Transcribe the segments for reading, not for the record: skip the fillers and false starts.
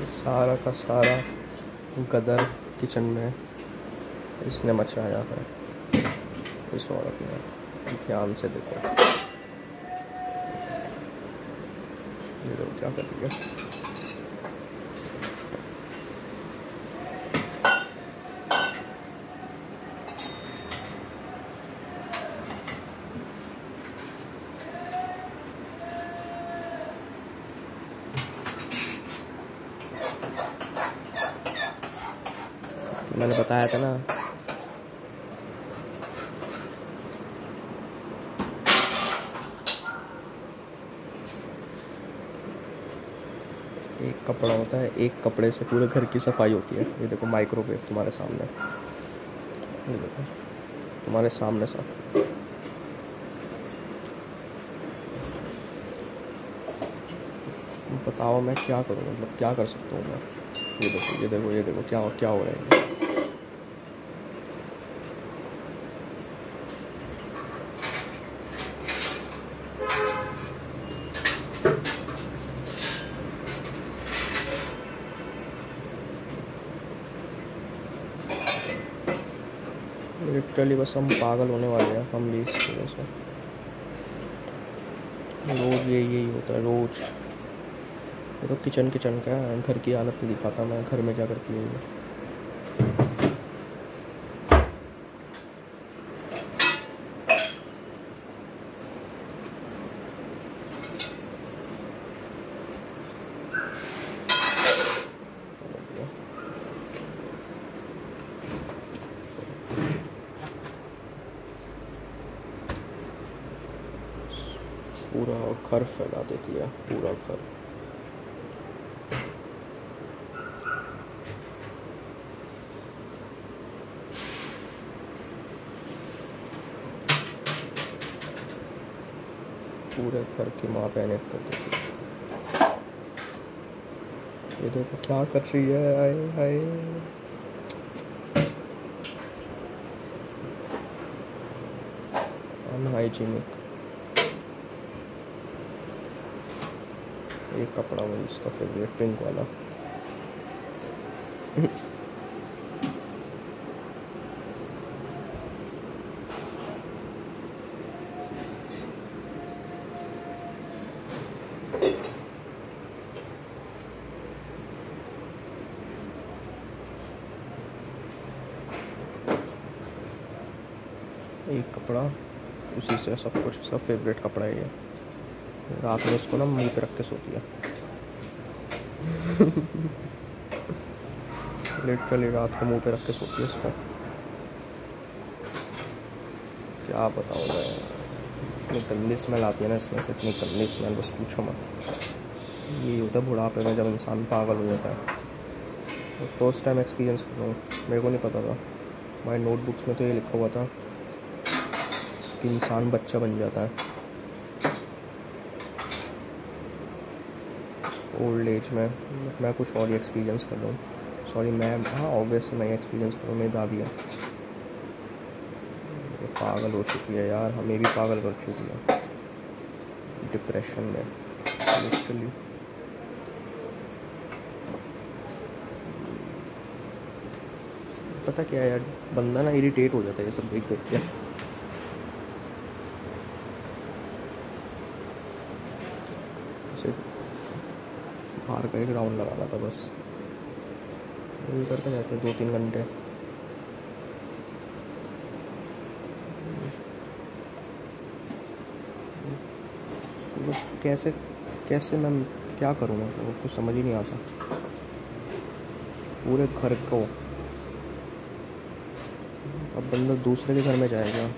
सारा का सारा गदर किचन में इसने मचाया है, इस औरत ने। ध्यान से देखो ये लोग क्या कर रही है। मैंने बताया था ना, एक कपड़ा होता है, एक कपड़े से पूरे घर की सफाई होती है। ये देखो माइक्रोवेव तुम्हारे सामने, ये देखो तुम्हारे सामने सब। बताओ मैं क्या करूँ, मतलब क्या कर सकता हूँ मैं। ये देखो ये देखो ये देखो क्या क्या हो रहा है। लिटरली बस हम पागल होने वाले हैं हम भी इसकी वजह से। रोज़ यही होता है रोज़। ये तो किचन किचन का है, घर की हालत नहीं दिखाता मैं, घर में क्या करती है ये। पूरा घर फैला देती है, पूरा घर। पूरे घर की माँ पहने कर देती है। ये देखो क्या कर रही है, हाय हाय। अनहाइजीनिक। एक कपड़ा वही इसका फेवरेट पिंक वाला। एक कपड़ा उसी से सब कुछ, इसका फेवरेट कपड़ा है ये। रात में इसको ना मुंह पे रख के सोती है। लिटरली रात को मुंह पे रख के सोती है इसको। क्या बताऊँ मैं, इतनी गंदी स्मेल आती है ना इसमें से, इतनी गंदी स्मेल बस पूछो मत। यही होता है बुढ़ापे में जब इंसान पागल हो जाता है। फर्स्ट टाइम एक्सपीरियंस कर रहा हूँ, मेरे को नहीं पता था। हमारे नोटबुक्स में तो ये लिखा हुआ था कि इंसान बच्चा बन जाता है ओल्ड एज में। मैं कुछ और ही एक्सपीरियंस कर रहा हूँ। सॉरी मैं, हाँ ऑब्वियसली मैं एक्सपीरियंस कर रहा हूँ। मेरी दादी है, ये पागल हो चुकी है यार, हमें भी पागल कर चुकी है डिप्रेशन में लिटरली। पता क्या है यार, बंदा ना इरिटेट हो जाता है ये सब देख देख के। बाहर का एक राउंड लगाना था बस, यही करते जाते 2-3 घंटे। तो कैसे कैसे मैं क्या करूँ, मतलब कुछ समझ ही नहीं आता। पूरे घर को, अब बंदा दूसरे के घर में जाएगा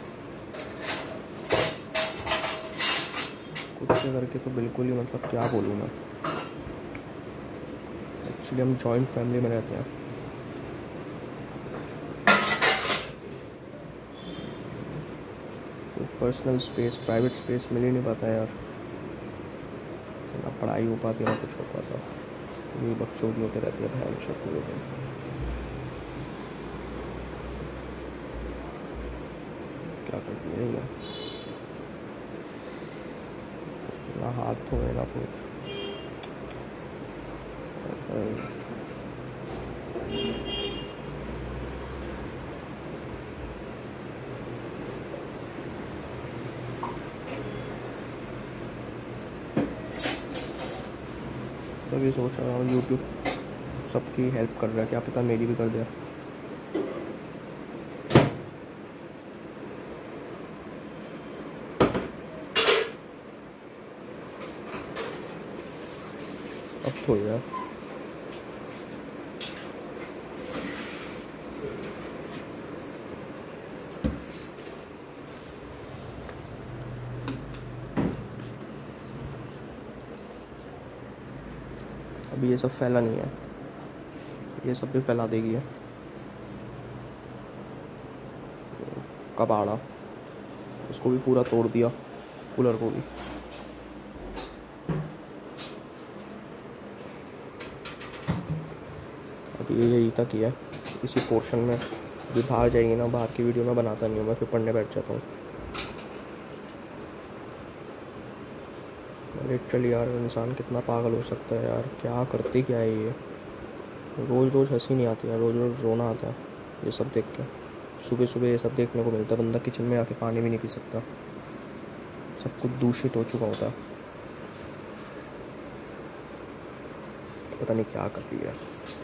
खुद के घर के, तो बिल्कुल ही मतलब क्या बोलूँ मैं। एक्चुअली हम जॉइंट फैमिली में रहते हैं। तो पर्सनल स्पेस, प्राइवेट स्पेस मिल ही नहीं पाता यार, ना पढ़ाई हो पाती ना कुछ हो पाता। ये बकचोदी होते रहती है बहन चोद पूरे दिन। क्या करती है ये, ना हाथ धोए ना कुछ। मैं भी सोच रहा हूँ यूट्यूब सबकी हेल्प कर रहा है, क्या पता मेरी भी कर दे। अब तो हो गया। अभी ये सब फैला नहीं है, ये सब भी फैला देगी है कबाड़ा। उसको भी पूरा तोड़ दिया, कूलर को भी। अभी ये यही तक ही है इसी पोर्शन में। अभी बाहर जाएगी ना, बाहर की वीडियो मैं बनाता नहीं हूँ, मैं फिर पढ़ने बैठ जाता हूँ। लिटरली यार इंसान कितना पागल हो सकता है यार, क्या करती क्या है ये। रोज़ रोज़ हंसी नहीं आती है, रोज़ रोज़ रोना आता है ये सब देख के। सुबह सुबह ये सब देखने को मिलता है, बंदा किचन में आके पानी भी नहीं पी सकता, सब कुछ दूषित हो चुका होता है। पता नहीं क्या कर रही है।